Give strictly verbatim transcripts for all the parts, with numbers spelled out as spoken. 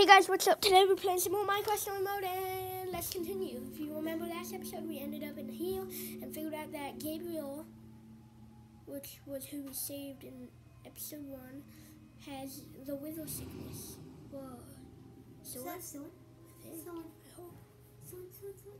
Hey guys, what's up? Today we're playing some more Minecraft Story Mode, and let's continue. If you remember last episode, we ended up in here and figured out that Gabriel, which was who we saved in episode one, has the wither sickness. Whoa. So Is that Soren? I think. Soren. I hope. Soren, Soren, Soren.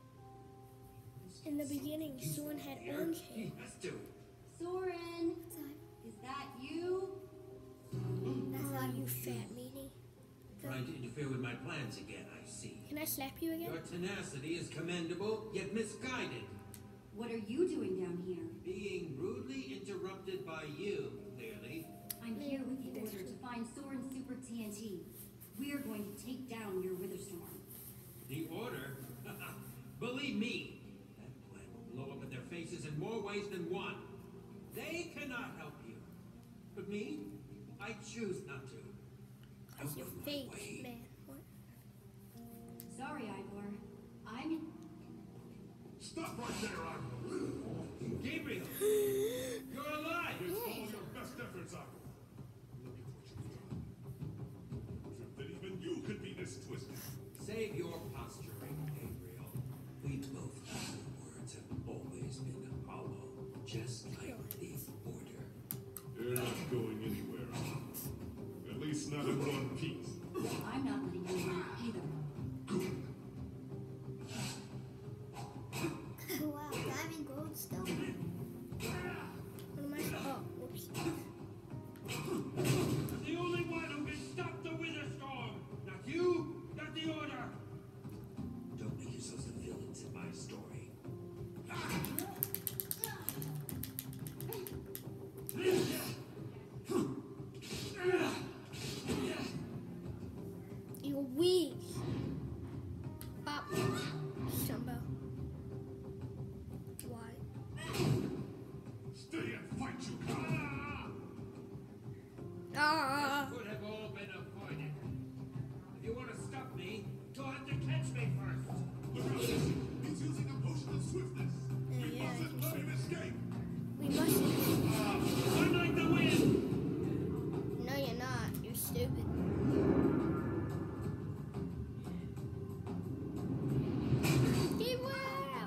In the beginning, Soren had orange hair. Soren. Is that you? That's not you, fat meanie. Trying to interfere with my plans again, I see. Can I slap you again? Your tenacity is commendable, yet misguided. What are you doing down here? Being rudely interrupted by you, clearly. I'm here with the order to find Soren's Super T N T. We're going to take down your Witherstorm. The order? Believe me, that plan will blow up in their faces in more ways than one. They cannot help you. But me? I choose not to. That's your Out of my face, way. man. What? Sorry, Ivor. I'm... Stop right there, Ivor. Gabriel! You're alive! It's all your best efforts, Ivor. Look at what you've done. If that even you could be this twisted. Save your posturing, Gabriel. We both know the words have always been hollow, just like the order. You're not going anywhere, Ivor. At least not in one piece. I'm not letting you leave either. Wow, diamond goldstone. What am I? Oh, whoops. The only one who can stop the Witherstorm! Not you, not the order! Don't make yourselves the villains in my story. You're weak. Up. Stumbo. Why? Stay and fight, you coward. Ah. This could have all been avoided. If you want to stop me, you'll have to catch me first. Look out, Jesse. He's using a potion of swiftness. Yeah, We yeah, mustn't let him escape. We must. I'm like the wind! No, you're not. You're stupid. Get wow.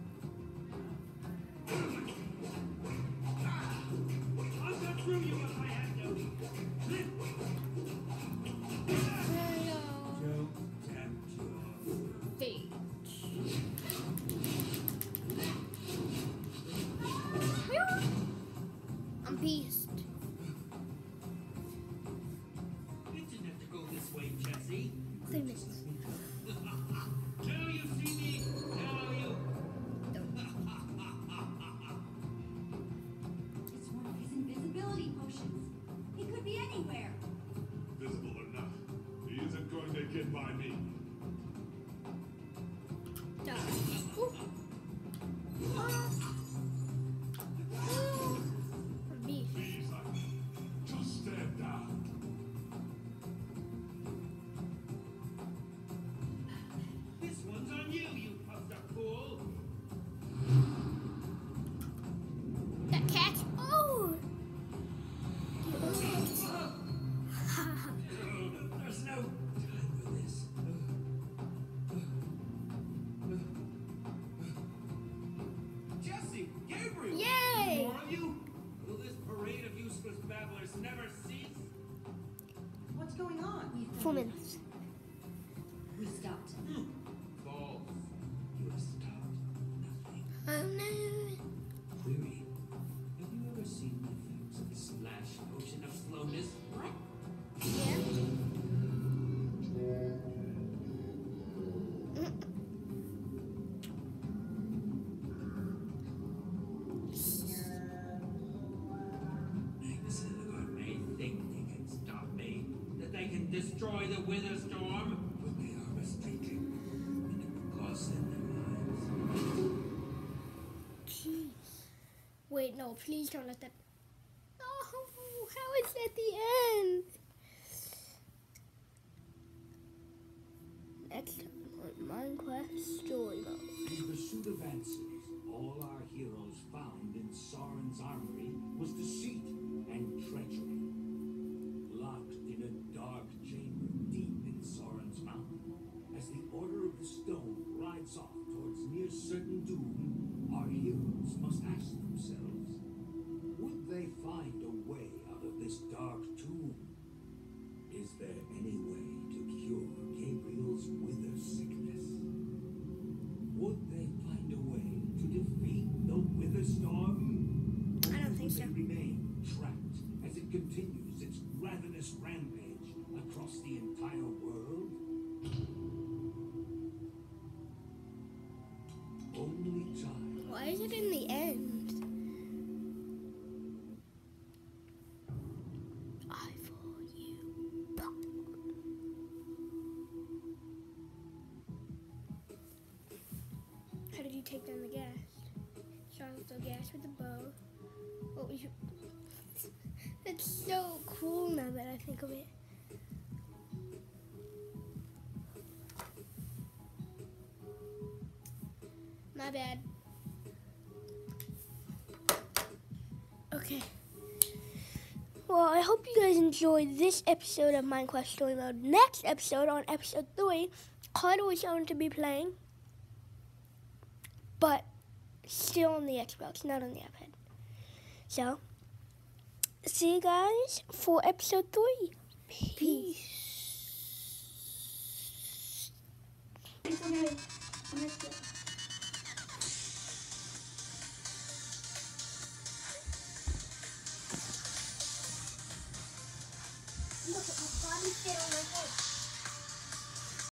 I'll cut through you if I have to. Don't tempt your Fate. I'm beast. It didn't have to go this way, Jesse. Famous. Now you see me. Now you. It's one of his invisibility potions. He could be anywhere. Visible or not, he isn't going to get by me. Die. Ooh. Ah. Ah. I'm beast. Please, Ivor. Just stand down. This one's on you, you puffed up fool. That cat. Oh. There's no time for this. Jesse, Gabriel. Yay! More of you? Will this parade of useless babblers never cease? What's going on? We've Four done minutes. We stopped. False. You have stopped nothing. Oh no. Query. Have you ever seen the effects of the splash potion of slowness? What? Yeah. Magnus and Lugard may think they can stop me, that they can destroy the Witherstorm, but they are mistaken, and it will cost them their lives. Jeez. Wait, no, please don't let that. Oh, how is that the end? Next time on Minecraft Story Mode. In pursuit of answers, all our heroes found in Soren's armory was deceit and treachery. Locked in a dark chamber deep inside think so. They remain trapped as it continues its ravenous rampage across the entire world. Only time. Why is it in the end? I for you. How did you take down the gas? Charlotte the gas with the bow. What was your... That's so cool now that I think of it. My bad. Okay. Well, I hope you guys enjoyed this episode of Minecraft Story Mode. Next episode, on episode three, Carter is going to be playing, but still on the Xbox, not on the iPad. So, see you guys for episode three. Peace. Look at my body fit on my head.